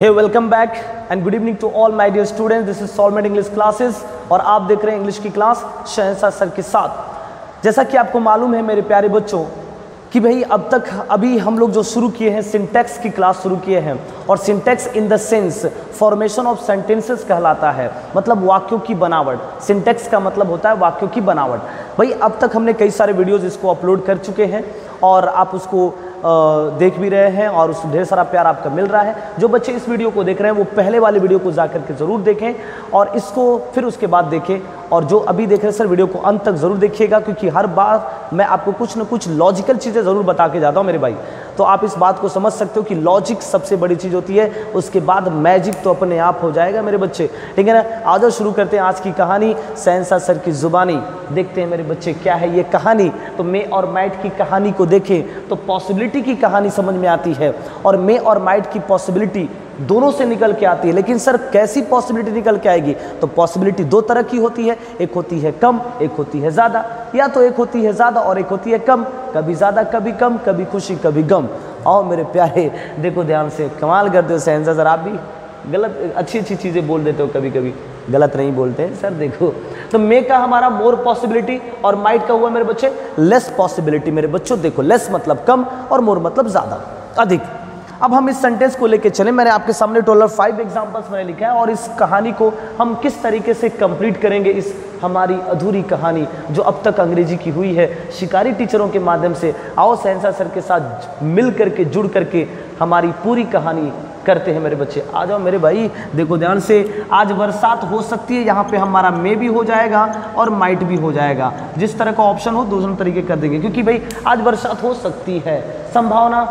Hey welcome back and good evening to all my dear students. This is soulmate English classes और आप देख रहे हैं English की क्लास शहंशाह सर के साथ। जैसा कि आपको मालूम है मेरे प्यारे बच्चों कि भाई अब तक अभी हम लोग जो शुरू किए हैं सिंटैक्स की क्लास शुरू किए हैं और syntax in the sense formation of sentences कहलाता है, मतलब वाक्यों की बनावट। सिंटैक्स का मतलब होता है वाक्यों की बनावट। भाई अब तक हमने कई सारे वीडियोस इसको अपलोड कर चुके हैं और आप उसको देख भी रहे हैं और उस ढेर सारा प्यार आपका मिल रहा है। जो बच्चे इस वीडियो को देख रहे हैं वो पहले वाले वीडियो को जा करके ज़रूर देखें और इसको फिर उसके बाद देखें, और जो अभी देख रहे हैं सर वीडियो को अंत तक ज़रूर देखिएगा, क्योंकि हर बार मैं आपको कुछ ना कुछ लॉजिकल चीज़ें ज़रूर बता के जाता हूँ मेरे भाई। तो आप इस बात को समझ सकते हो कि लॉजिक सबसे बड़ी चीज़ होती है, उसके बाद मैजिक तो अपने आप हो जाएगा मेरे बच्चे, ठीक है ना। आज शुरू करते हैं आज की कहानी शहंशाह सर की ज़ुबानी। देखते हैं मेरे बच्चे क्या है ये कहानी। तो मे और माइट की कहानी को देखें तो पॉसिबिलिटी की कहानी समझ में आती है, और मे और माइट की पॉसिबिलिटी दोनों से निकल के आती है। लेकिन सर कैसी पॉसिबिलिटी निकल के आएगी? तो पॉसिबिलिटी दो तरह की होती है, एक होती है कम, एक होती है ज़्यादा, या तो एक होती है ज़्यादा और एक होती है कम, कभी ज़्यादा कभी कम, कभी खुशी कभी गम। आओ मेरे प्यारे देखो ध्यान से, कमाल करते हो शहंशाह सर, आप भी गलत अच्छी अच्छी चीज़ें बोल देते हो, कभी कभी गलत नहीं बोलते हैं सर। देखो तो मे का हमारा मोर पॉसिबिलिटी और माइट का हुआ मेरे बच्चे लेस पॉसिबिलिटी। मेरे बच्चों देखो, लेस मतलब कम और मोर मतलब ज़्यादा, अधिक। अब हम इस सेंटेंस को लेके चले। मैंने आपके सामने टोटल 5 एग्जांपल्स मैंने लिखा है और इस कहानी को हम किस तरीके से कंप्लीट करेंगे, इस हमारी अधूरी कहानी जो अब तक अंग्रेजी की हुई है शिकारी टीचरों के माध्यम से। आओ शहंशाह सर के साथ मिल करके जुड़ करके हमारी पूरी कहानी करते हैं मेरे बच्चे। आ जाओ मेरे भाई, देखो ध्यान से। आज बरसात हो सकती है, यहाँ पे हमारा मे भी हो जाएगा और माइट भी हो जाएगा। जिस तरह का ऑप्शन हो दोनों तरीके कर देंगे, क्योंकि भाई आज बरसात हो सकती है, संभावना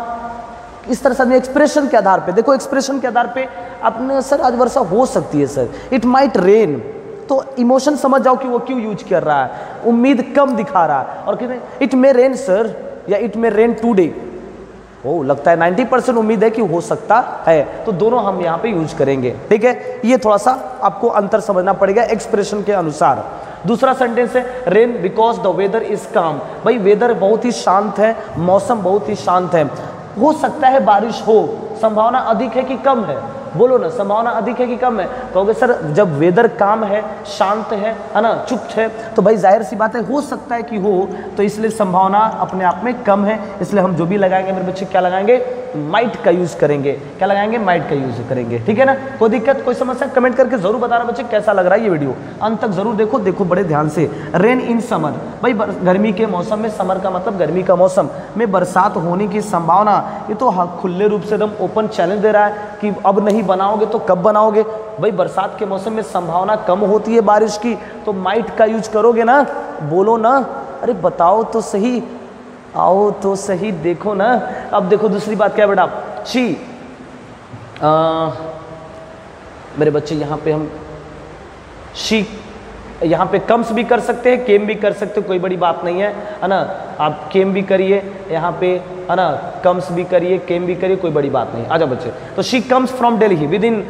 इस तरह से एक्सप्रेशन के आधार पे। देखो एक्सप्रेशन के आधार पे अपने सर आज वर्षा हो सकती है सर, इट माइट रेन, तो इमोशन समझ जाओ कि वो क्यों यूज कर रहा है, उम्मीद कम दिखा रहा है। और कहते हैं इट मे रेन सर या इट मे रेन टुडे, ओ लगता है 90% उम्मीद है कि हो सकता है, तो दोनों हम यहाँ पे यूज करेंगे, ठीक है। ये थोड़ा सा आपको अंतर समझना पड़ेगा एक्सप्रेशन के अनुसार। दूसरा सेंटेंस है rain because the weather is calm. भाई वेदर बहुत ही शांत है, मौसम बहुत ही शांत है, हो सकता है बारिश हो, संभावना अधिक है कि कम है? बोलो ना, संभावना अधिक है कि कम है? कहोगे सर जब वेदर काम है, शांत है ना, चुप है, तो भाई जाहिर सी बात है हो सकता है कि हो, तो इसलिए संभावना अपने आप में कम है। इसलिए हम जो भी लगाएंगे मेरे बच्चे क्या लगाएंगे? माइट का यूज करेंगे। क्या लगाएंगे? माइट का यूज करेंगे, ठीक है ना। कोई दिक्कत कोई समस्या कमेंट करके जरूर बताना बच्चे कैसा लग रहा है ये वीडियो, अंत तक जरूर देखो। देखो बड़े ध्यान से, रेन इन समर, भाई गर्मी के मौसम में, समर का मतलब गर्मी का मौसम में बरसात होने की संभावना, ये तो खुले रूप से एकदम ओपन चैलेंज दे रहा है कि अब नहीं बनाओगे तो कब बनाओगे। भाई बरसात के मौसम में संभावना कम होती है बारिश की, तो माइट का यूज करोगे ना? बोलो ना, अरे बताओ तो सही, आओ तो सही, देखो ना। अब देखो दूसरी बात क्या है बेटा, शी मेरे बच्चे यहाँ पे हम शी यहाँ पे कम्स भी कर सकते हैं, केम भी कर सकते हो, कोई बड़ी बात नहीं है ना। आप केम भी करिए यहाँ पे, है ना, कम्स भी करिए, केम भी करिए, कोई बड़ी बात नहीं। आजा बच्चे, तो she comes from Delhi within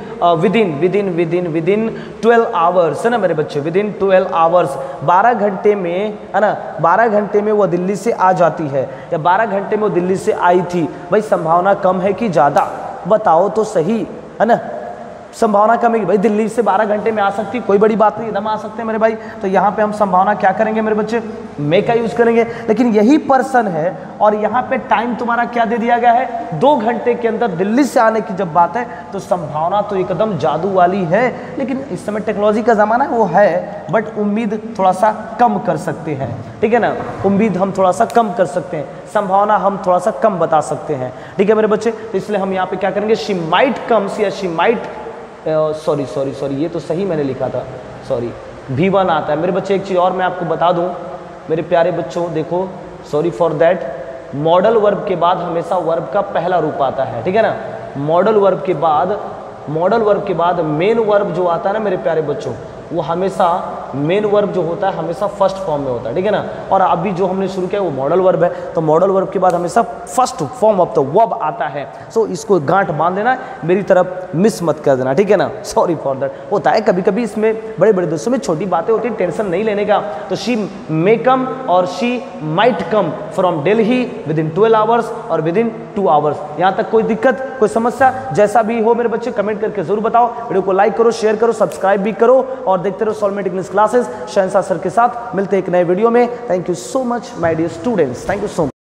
12 hours, है ना मेरे बच्चे, विदिन 12 आवर्स, 12 घंटे में, है ना, 12 घंटे में वो दिल्ली से आ जाती है, या 12 घंटे में वो दिल्ली से आई थी। भाई संभावना कम है कि ज़्यादा? बताओ तो सही, है ना। संभावना कम है कि भाई दिल्ली से 12 घंटे में आ सकती है, कोई बड़ी बात नहीं, एकदम आ सकते हैं मेरे भाई। तो यहाँ पे हम संभावना क्या करेंगे मेरे बच्चे? मे का यूज करेंगे। लेकिन यही पर्सन है और यहाँ पे टाइम तुम्हारा क्या दे दिया गया है? 2 घंटे के अंदर दिल्ली से आने की जब बात है तो संभावना तो एकदम जादू वाली है। लेकिन इस समय टेक्नोलॉजी का ज़माना है, वो है, बट उम्मीद थोड़ा सा कम कर सकते हैं, ठीक है ना। उम्मीद हम थोड़ा सा कम कर सकते हैं, संभावना हम थोड़ा सा कम बता सकते हैं, ठीक है मेरे बच्चे। तो इसलिए हम यहाँ पे क्या करेंगे? शी माइट कम्स या शी माइट, सॉरी ये तो सही मैंने लिखा था, सॉरी V1 आता है मेरे बच्चे। एक चीज़ और मैं आपको बता दूं मेरे प्यारे बच्चों, देखो sorry for that, modal verb के बाद हमेशा वर्ब का पहला रूप आता है, ठीक है ना। मॉडल वर्ब के बाद मेन वर्ब जो आता है ना मेरे प्यारे बच्चों, वो हमेशा मेन वर्ब जो होता है हमेशा फर्स्ट फॉर्म में होता है, ठीक है ना। और अभी जो हमने शुरू किया वो मॉडल वर्ब है, तो मॉडल वर्ब के बाद हमेशा first form of the verb आता है। सो इसको गांठ बांध देना, मेरी तरफ मिस मत कर देना, ठीक है ना। सॉरी फॉर दैट, होता है कभी कभी, इसमें बड़े बड़े दोस्तों में छोटी बातें होती हैं, टेंशन नहीं लेने का। तो शी मे कम और she might come from Delhi within 12 hours और विद इन 2 आवर्स। यहाँ तक कोई दिक्कत, कोई समस्या, जैसा भी हो मेरे बच्चे कमेंट करके जरूर बताओ। वीडियो को लाइक करो, शेयर करो, सब्सक्राइब भी करो और देखते रहो सॉल्वमेंट इंग्लिश क्लासेस शहंशाह सर के साथ। मिलते हैं एक नए वीडियो में। Thank you so much my dear students, thank you so much.